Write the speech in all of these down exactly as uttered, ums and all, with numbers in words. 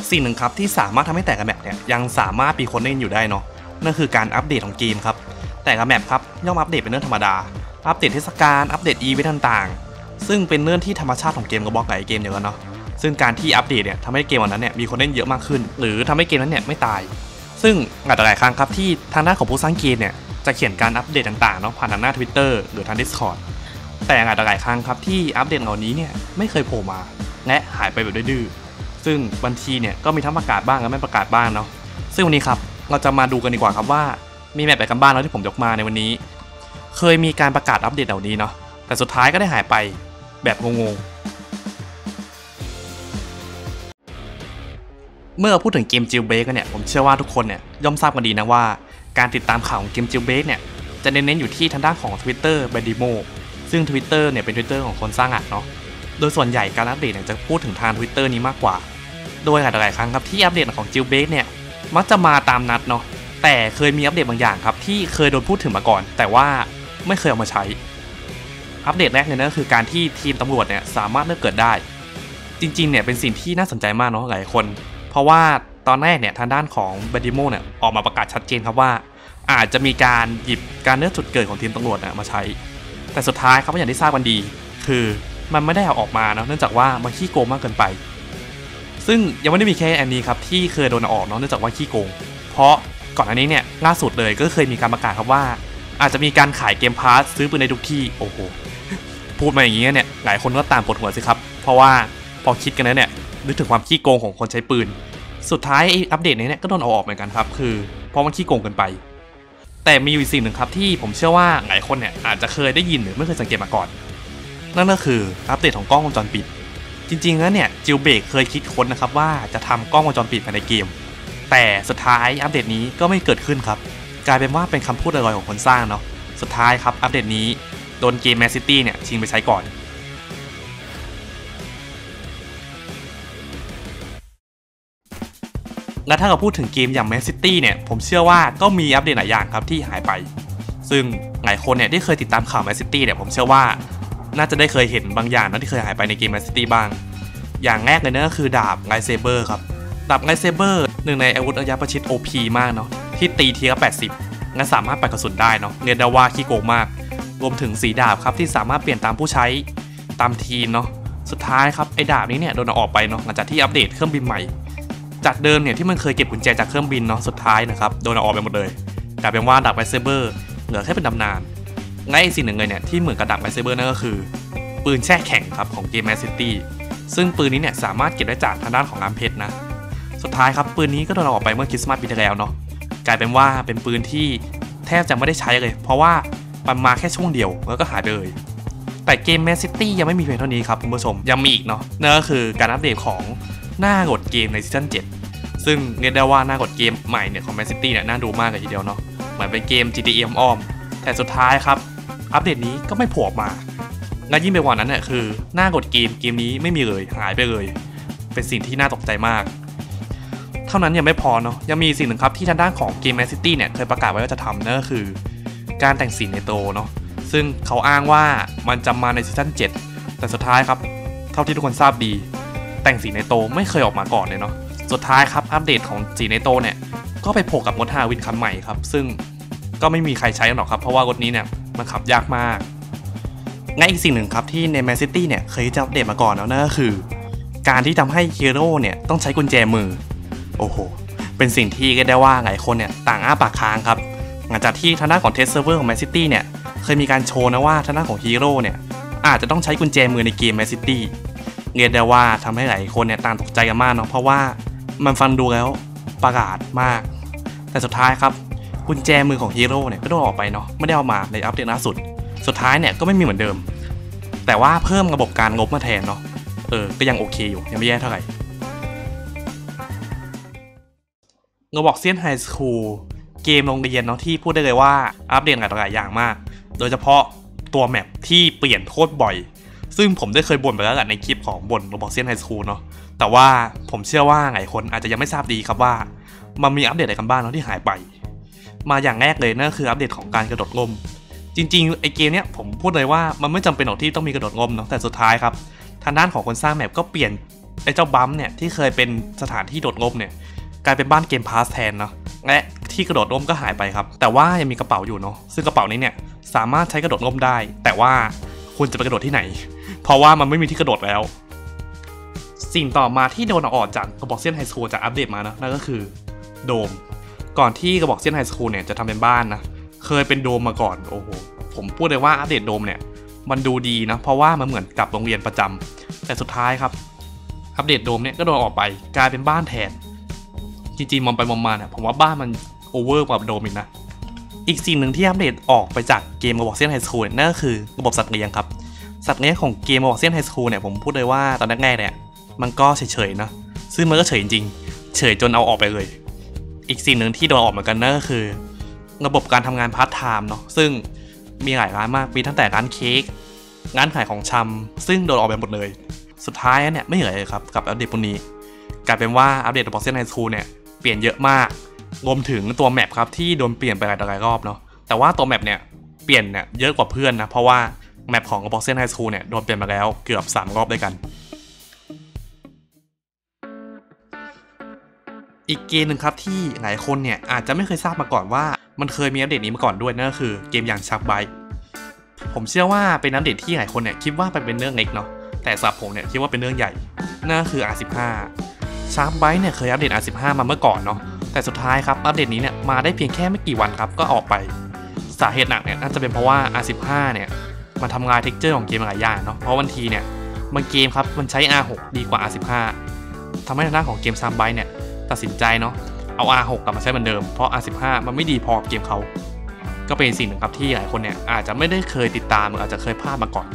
สิ่งหนึ่งครับที่สามารถทำให้แต่ละแมปเนี่ยยังสามารถมีคนเล่นอยู่ได้เนาะนั่นคือการอัปเดตของเกมครับแต่ละแมปครับย่อมอัปเดตเป็นเรื่องธรรมดาอัปเดตเทศกาลอัปเดตอีเวนต์ต่างๆซึ่งเป็นเรื่องที่ธรรมชาติของเกมกับบล็อกหลายเกมอย่างนั้นเนาะซึ่งการที่อัปเดตเนี่ยทำให้เกมวันนั้นเนี่ยมีคนเล่นเยอะมากขึ้นหรือทำให้เกมนั้นเนี่ยไม่ตายซึ่งอาจจะหลายครั้งครับที่ทางด้านของผู้สร้างเกมเนี่ยจะเขียนการอัปเดตต่างๆเนาะผ่านทางหน้า Twitter หรือทาง Discord แต่อาจจะหลายครั้งครับที่อัปเดตเหล่านี้เนี่ยไม่เคยโผล่มาและหายไปแบบดื้อๆซึ่งบางทีเนี่ยก็มีทั้งประกาศบ้างและไม่ประกาศบ้างเนาะซึ่งวันนี้ครับเราจะมาดูกันดีกว่าครับว่ามีแมปแบบกันบ้านแล้วที่ผมยกมาในวันนี้เคยมีการประกาศอัปเดตเหล่านี้เนาะแต่สุดท้ายก็ได้หายไปแบบงงๆเมื่อพูดถึงเกม Jailbreak กันเนี่ยผมเชื่อว่าทุกคนเนี่ยย่อมทราบกันดีนะว่าการติดตามข่าวของเกม Jailbreak เนี่ยจะเน้นๆอยู่ที่ทางด้านของ Twitter แบบ Demo ซึ่ง Twitter เนี่ยเป็น Twitter ของคนสร้างอัดเนาะโดยส่วนใหญ่การอัปเดตเนี่ยจะพูดถึงทาง Twitter นี้มากกว่าโดยหลายๆครั้งครับที่อัปเดตของ Jailbreak เนี่ยมักจะมาตามนัดเนาะแต่เคยมีอัปเดตบางอย่างครับที่เคยโดนพูดถึงมาก่อนแต่ว่าไม่เคยเอามาใช้อัปเดตแรกเนี่ยนั่นก็คือการที่ทีมตำรวจเนี่ยสามารถเลือกเกิดได้จริงๆเนี่ยเป็นสิ่งที่น่าสนใจมากเนาะหลายคนเพราะว่าตอนแรกเนี่ยทางด้านของเบดิโมเนี่ยออกมาประกาศชัดเจนครับว่าอาจจะมีการหยิบการเลือกจุดเกิดของทีมตำรวจเนี่ยมาใช้แต่สุดท้ายครับอย่างที่ทราบกันดีคือมันไม่ได้เอาออกมาเนาะเนื่องจากว่ามันขี้โกงมากเกินไปซึ่งยังไม่ได้มีแค่อันนี้ครับที่เคยโดนออกเนาะเนื่องจากว่าขี้โกงเพราะก่อนอันนี้เนี่ยล่าสุดเลยก็เคยมีการประกาศครับว่าอาจจะมีการขายเกมพาสซื้อปืนในทุกที่โอ้โหพูดมาอย่างนี้เนี่ยหลายคนก็ตามปวดหัวสิครับเพราะว่าพอคิดกันแล้วเนี่ยนึกถึงความขี้โกงของคนใช้ปืนสุดท้ายอัปเดตนี้เนี่ยก็โดนเอาออกเหมือนกันครับคือเพราะมันขี้โกงเกินไปแต่มีอยู่สิ่งหนึ่งครับที่ผมเชื่อว่าหลายคนเนี่ยอาจจะเคยได้ยินหรือไม่เคยสังเกตมาก่อนนั่นก็คืออัปเดตของกล้องวงจรปิดจริงๆแล้วเนี่ยจิลเบรกเคยคิดค้นนะครับว่าจะทำกล้องวงจรปิดภายในเกมแต่สุดท้ายอัปเดตนี้ก็ไม่เกิดขึ้นครับกลายเป็นว่าเป็นคำพูดลอยๆของคนสร้างเนาะสุดท้ายครับอัปเดตนี้โดนเกม Man City เนี่ยชิงไปใช้ก่อนและถ้าเราพูดถึงเกมอย่าง Man City เนี่ยผมเชื่อว่าก็มีอัปเดตหลายอย่างครับที่หายไปซึ่งหลายคนเนี่ยที่เคยติดตามข่าว Man City เนี่ยผมเชื่อว่าน่าจะได้เคยเห็นบางอย่างนะที่เคยหายไปในเกม Man City บ้างอย่างแรกเลยนั่นก็คือดาบไลท์เซเบอร์ครับดาบไลท์เซเบอร์หนึ่งในอาวุธระยะประชิด โอ พี มากเนาะที่ตีทีละแปดสิบงั้นสามารถปัดกระสุนได้เนาะเรียกได้ว่าขี้โกงมากรวมถึงสีดาบครับที่สามารถเปลี่ยนตามผู้ใช้ตามทีมเนาะสุดท้ายครับไอ้ดาบนี้เนี่ยโดนเอาออกไปเนาะหลังจากที่อัปเดตเครื่องบินใหม่จากเดิมเนี่ยที่มันเคยเก็บกุญแจจากเครื่องบินเนาะสุดท้ายนะครับโดนเอาออกไปหมดเลยกลายเป็นว่าดาบไลท์เซเบอร์เหลือแค่เป็นตำนานและอีกสิ่งหนึ่งเลยเนี่ยที่เหมือนกับดาบไลท์เซเบอร์นั่นก็คือปืนแช่แข็งครับของเกม Man City ซึ่งปืนนี้เนี่ยสามารถเก็บได้จากทางด้านของน้ำเพชรนะสุดท้ายครับปืนนี้ก็โดนเอาออกไปเมื่อคริสต์มาสปีที่แล้วเนาะกลายเป็นว่าเป็นปืนที่แทบจะไม่ได้ใช้เลยเพราะว่ามันมาแค่ช่วงเดียวแล้วก็หายไปเลยแต่เกม Man City ยังไม่มีเพียงเท่านี้ครับคุณผู้ชมยังมีอีกเนาะนั่นก็คือการอัปเดตของหน้ากดเกมในซีซั่นเจ็ดซึ่งเรียกได้ว่าหน้ากดเกมใหม่เนี่ยของ Man City เนี่ยน่าดูมากเลยทีเดียวเนาะเหมือนเป็นเกม จี ที เอ อ้อมแต่สุดท้ายครับอัปเดตนี้ก็ไม่โผล่ออกมาและยิ่งไปกว่านั้นเนี่ยคือหน้ากดเกมเกมนี้ไม่มีเลยหายไปเลยเป็นสิ่งที่น่าตกใจมากเท่านั้นยังไม่พอเนาะยังมีสิ่งหนึ่งครับที่ทางด้านของเกม Man City เนี่ยเคยประกาศไว้ว่าจะทำนั่นก็คือการแต่งสีในโตเนาะซึ่งเขาอ้างว่ามันจะมาในซีซั่นเจ็ดแต่สุดท้ายครับเท่าที่ทุกคนทราบดีแต่งสีในโตไม่เคยออกมาก่อนเลยเนาะสุดท้ายครับอัปเดตของสีในโตเนี่ยก็ไปโผล่กับรถฮาวินคันใหม่ครับซึ่งก็ไม่มีใครใช้หรอกครับเพราะว่ารถนี้เนี่ยมันขับยากมากและอีกสิ่งหนึ่งครับที่ใน Man City เนี่ยเคยจะอัปเดตมาก่อนแล้วนั่นก็คือการที่ทำให้ฮีโร่เนี่ยต้องใช้กุญแจมือโอ้โหเป็นสิ่งที่เรียกได้ว่าหลายคนเนี่ยต่างอ้าปากค้างครับหลังจากที่ทางด้านของเทสเซิร์ฟเวอร์ของ Man City เนี่ยเคยมีการโชว์นะว่าทางด้านของฮีโร่เนี่ยอาจจะต้องใช้กุญแจมือในเกม Man City เรียกได้ว่าทำให้หลายคนเนี่ยต่างตกใจกันมากเนาะเพราะว่ามันฟังดูแล้วประหลาดมากแต่สุดท้ายครับกุญแจมือของฮีโร่เนี่ยก็โดนออกไปเนาะไม่ได้เอามาในอัปเดตล่าสุดสุดท้ายเนี่ยก็ไม่มีเหมือนเดิมแต่ว่าเพิ่มระบบการงบมาแทนเนาะเออก็ยังโอเคอยู่ยังไม่แย่เท่าไหร่เราบอกเซียนไฮสคูลเกมโรงเรียนเนาะที่พูดได้เลยว่าอัปเดตหลายอย่างมากโดยเฉพาะตัวแมปที่เปลี่ยนโคตรบ่อยซึ่งผมได้เคยบ่นไปแล้วในคลิปของบ่นเราบอกเซียนไฮสคูลเนาะแต่ว่าผมเชื่อว่าหลายคนอาจจะยังไม่ทราบดีครับว่ามันมีอัปเดตอะไรกันบ้างเนาะที่หายไปมาอย่างแรกเลยนั่นคืออัปเดตของการกระโดดร่มจริงๆไอเกมเนี้ยผมพูดเลยว่ามันไม่จำเป็นหรอกที่ต้องมีกระโดดร่มเนาะแต่สุดท้ายครับทางด้านของคนสร้างแมปก็เปลี่ยนไอ้เจ้าบัมเนี่ยที่เคยเป็นสถานที่โดดร่มเนี่ยกลายเป็นบ้านเกมพาสแทนเนาะและที่กระโดดร่มก็หายไปครับแต่ว่ายังมีกระเป๋าอยู่เนาะซึ่งกระเป๋านี้เนี่ยสามารถใช้กระโดดร่มได้แต่ว่าคุณจะไปกระโดดที่ไหนเพราะว่ามันไม่มีที่กระโดดแล้วสิ่งต่อมาที่โดนออกจากกระบอกเซียนไฮสคูลจากอัปเดตมานะนั่นก็คือโดมก่อนที่กระบอกเซียนไฮสคูลเนี่ยจะทำเป็นบ้านนะเคยเป็นโดมมาก่อนโอ้โหผมพูดเลยว่าอัปเดตโดมเนี่ยมันดูดีนะเพราะว่ามันเหมือนกับโรงเรียนประจำแต่สุดท้ายครับอัปเดตโดมเนี่ยก็โดนออกไปกลายเป็นบ้านแทนจริงๆมองไปมองมาเนี่ยผมว่าบ้านมันโอเวอร์กว่าโดมอีกนะอีกสิ่งหนึ่งที่อัปเดตออกไปจากเกมกระบอกเซียนไฮสคูลนั่นก็คือระบบสัตว์เลี้ยงครับสัตว์เลี้ยงของเกมกระบอกเซียนไฮสคูลเนี่ยผมพูดเลยว่าตอนแรกๆเนี่ยมันก็เฉยๆนะซึ่งมันก็เฉยจริงๆเฉยจนเอาออกไปเลยอีกสิ่งหนึ่งที่โดนออกเหมือนกันนั่นก็คือระบบการทำงานพาร์ทไทม์เนาะซึ่งมีหลายร้านมากมีตั้งแต่ร้านเค้กร้านขายของชำซึ่งโดนออกไปหมดเลยสุดท้ายเนี่ยไม่เหลือเลยครับกับอัปเดตพวกนี้กลายเป็นว่าอัปเดตกระบอกเซียนไฮสคูลเนี่ยเปลี่ยนเยอะมากรวมถึงตัวแมปครับที่โดนเปลี่ยนไปหลายรอบเนาะแต่ว่าตัวแมปเนี่ยเปลี่ยนเนี่ยเยอะกว่าเพื่อนนะเพราะว่าแมปของกระบอกเซียนไฮสคูลเนี่ยโดนเปลี่ยนมาแล้วเกือบสามรอบด้วยกันอีกเกมหนึ่งครับที่หลายคนเนี่ยอาจจะไม่เคยทราบมาก่อนว่ามันเคยมีอัปเดตนี้มาก่อนด้วยนั่นก็คือเกมอย่างชักไบต์ผมเชื่อว่าเป็นอัปเดตที่หลายคนเนี่ยคิดว่าเป็นเรื่องเล็กเนาะแต่สำหรับผมเนี่ยคิดว่าเป็นเรื่องใหญ่นั่นก็คือ อาร์ สิบห้า ชักไบต์เนี่ยเคยอัปเดต อาร์ สิบห้า มาเมื่อก่อนเนาะแต่สุดท้ายครับอัปเดตนี้เนี่ยมาได้เพียงแค่ไม่กี่วันครับก็ออกไปสาเหตุหนักเนี่ยน่าจะเป็นเพราะว่า อาร์ สิบห้า เนี่ยมันทำลายเท็กเจอร์ของเกมหลายอย่างเนาะเพราะบางทีเนี่ยบางเกมครับมันใช้ อาร์ หก ดีกว่า อาร์ สิบห้า ทำให้ทางด้านของเกมชักไบต์เนี่ยตัดสินใจเนาะเอา อาร์ หก กลับมาใช้เหมือนเดิมเพราะ อาร์ สิบห้า มันไม่ดีพอกับเกมเขาก็เป็นสิ่งหนึ่งครับที่หลายคนเนี่ยอาจจะไม่ได้เคยติดตามหรืออาจจะเคยพลาดมาก่อน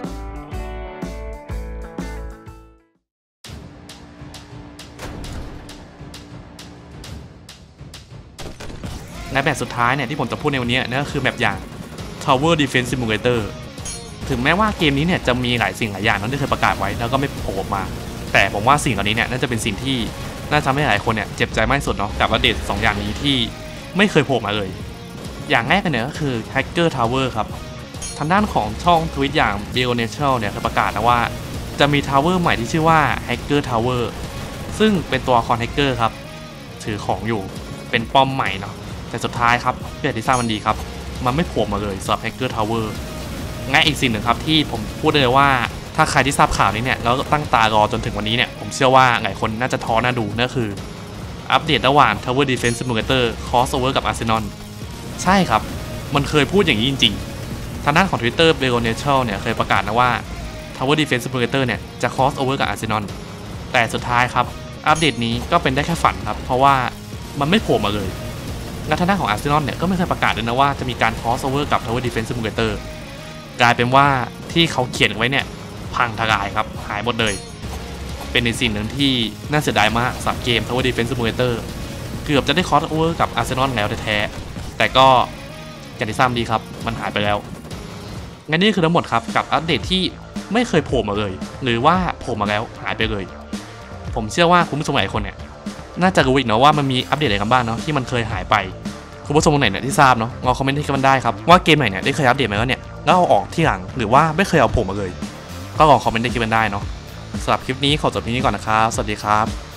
และแบบสุดท้ายเนี่ยที่ผมจะพูดในวันนี้นั่นก็คือแบบอย่าง Tower Defense Simulator ถึงแม้ว่าเกมนี้เนี่ยจะมีหลายสิ่งหลายอย่างที่เคยประกาศไว้แล้วก็ไม่โผล่ออกมาแต่ผมว่าสิ่งเหล่านี้เนี่ยน่าจะเป็นสิ่งที่น่าจะทำให้หลายคนเนี่ยเจ็บใจมากที่สุดเนาะกับอัปเดตสองอย่างนี้ที่ไม่เคยโผล่มาเลยอย่างแรกเนี่ยก็คือ Hacker Tower ครับทางด้านของช่องทวิตอย่าง Bio Natural เนี่ยเคยประกาศนะว่าจะมี Tower ใหม่ที่ชื่อว่า Hacker Tower ซึ่งเป็นตัวคอน Hacker ครับถือของอยู่เป็นป้อมใหม่เนาะแต่สุดท้ายครับเพื่อที่ทราบมันดีครับมันไม่โผล่มาเลยสำหรับ Hacker Tower ง่ายอีกสิ่งหนึ่งครับที่ผมพูดเลยว่าถ้าใครที่ทราบข่าวนี้เนี่ยแล้วตั้งตารอจนถึงวันนี้เนี่ยผมเชื่อว่าหลายคนน่าจะท้อน่าดูนั่นคืออัปเดตระหว่าง Tower Defense Simulator Crossover กับ Arsenal ใช่ครับมันเคยพูดอย่างนี้จริงๆทางด้านของ Twitter Bio Natural เนี่ยเคยประกาศนะว่า Tower Defense Simulator เนี่ยจะ Crossover กับ Arsenal แต่สุดท้ายครับอัปเดตนี้ก็เป็นได้แค่ฝันครับเพราะว่ามันไม่โผล่มาเลยและทางด้านของ Arsenal เนี่ยก็ไม่เคยประกาศเลยนะว่าจะมีการ Crossover กับ Tower Defense Simulator กลายเป็นว่าที่เขาเขียนไว้เนี่ยพังทลายครับหายหมดเลยเป็นในสิ่งหนึ่งที่น่าเสียดายมากสำหรับเกม Tower Defense Simulator เกือบจะได้ Crossover กับ Arsenal แล้วแท้ๆแต่ก็อย่างที่ทราบดีครับมันหายไปแล้วงั้นนี่คือทั้งหมดครับกับอัปเดตที่ไม่เคยโผล่มาเลยหรือว่าโผล่มาแล้วหายไปเลยผมเชื่อว่าคุณผู้ชมหลายคนเนี่ยน่าจะรู้อีกเนาะว่ามันมีอัปเดตอะไรกันบ้างเนาะที่มันเคยหายไปคุณผู้ชมคนไหนเนี่ยที่ทราบเนาะลองคอมเมนต์ที่กันได้ครับว่าเกมไหนเนี่ยได้เคยอัปเดตมาแล้วเนี่ยแล้วเอาออกที่หลังหรือว่าไม่เคยเอาโผล่มาเลยก็ลองคอมเมนต์ในคลิปกันได้เนาะสำหรับคลิปนี้ขอจบที่นี้ก่อนนะครับสวัสดีครับ